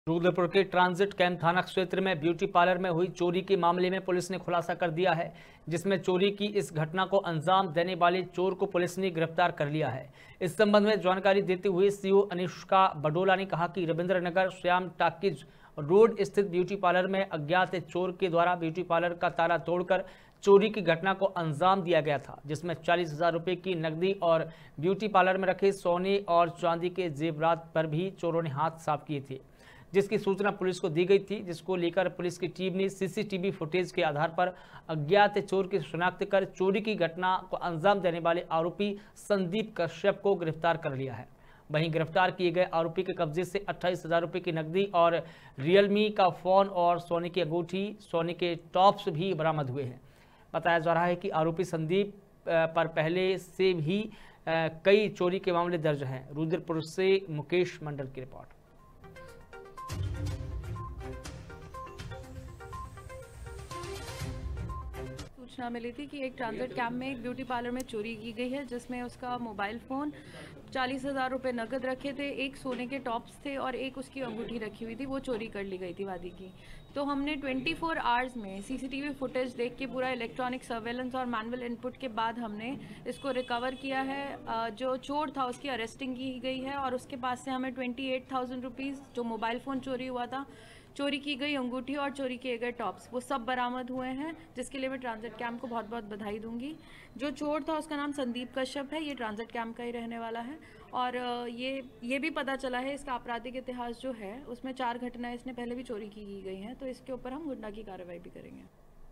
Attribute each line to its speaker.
Speaker 1: रुद्रपुर के transit camp थाना क्षेत्र में ब्यूटी पार्लर में हुई चोरी के मामले में पुलिस ने खुलासा कर दिया है, जिसमें चोरी की इस घटना को अंजाम देने वाले चोर को पुलिस ने गिरफ्तार कर लिया है। इस संबंध में जानकारी देते हुए सीओ अनुष्का बडोला ने कहा कि रविंद्रनगर श्याम टाकिज रोड स्थित ब्यूटी पार्लर में अज्ञात चोर के द्वारा ब्यूटी पार्लर का ताला तोड़कर चोरी की घटना को अंजाम दिया गया था, जिसमें 40,000 रुपये की नकदी और ब्यूटी पार्लर में रखे सोने और चांदी के जेवरात पर भी चोरों ने हाथ साफ किए थे, जिसकी सूचना पुलिस को दी गई थी, जिसको लेकर पुलिस की टीम ने सीसीटीवी फुटेज के आधार पर अज्ञात चोर की शिनाख्त कर चोरी की घटना को अंजाम देने वाले आरोपी संदीप कश्यप को गिरफ्तार कर लिया है। वहीं गिरफ्तार किए गए आरोपी के कब्जे से 28,000 रुपये की नकदी और रियलमी का फोन और सोने की अंगूठी, सोने के टॉप्स भी बरामद हुए हैं। बताया जा रहा है कि आरोपी संदीप पर पहले से भी कई चोरी के मामले दर्ज हैं। रुद्रपुर से मुकेश मंडल की रिपोर्ट।
Speaker 2: सूचना मिली थी कि एक ट्रांजिट कैंप में एक ब्यूटी पार्लर में चोरी की गई है, जिसमें उसका मोबाइल फ़ोन, 40,000 रुपये नकद रखे थे, एक सोने के टॉप्स थे और एक उसकी अंगूठी रखी हुई थी, वो चोरी कर ली गई थी वादी की। तो हमने 24 आवर्स में सीसीटीवी फुटेज देख के पूरा इलेक्ट्रॉनिक सर्वेलेंस और मैनुअल इनपुट के बाद हमने इसको रिकवर किया है। जो चोर था उसकी अरेस्टिंग की गई है और उसके पास से हमें 28,000 रुपीज़, जो मोबाइल फ़ोन चोरी हुआ था, चोरी की गई अंगूठी और चोरी किए गए टॉप्स, वो सब बरामद हुए हैं, जिसके लिए मैं ट्रांजिट कैंप को बहुत बहुत बधाई दूंगी। जो चोर था उसका नाम संदीप कश्यप है, ये ट्रांजिट कैंप का ही रहने वाला है और ये भी पता चला है इसका आपराधिक इतिहास जो है उसमें 4 घटनाएं इसने पहले भी चोरी की गई हैं, तो इसके ऊपर हम गुंडा की कार्रवाई भी करेंगे।